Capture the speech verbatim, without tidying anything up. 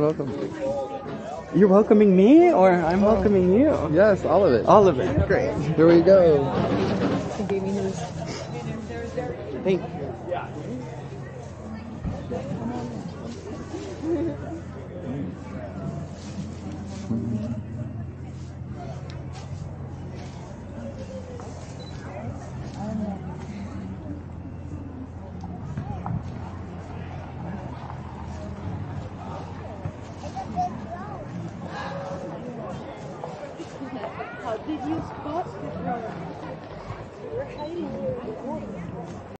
welcome. You're welcoming me, or I'm welcoming you? Yes, all of it. All of it. Great. Here we go. He gave me his. Thank you. How did you spot the drone? We're hiding here in the water.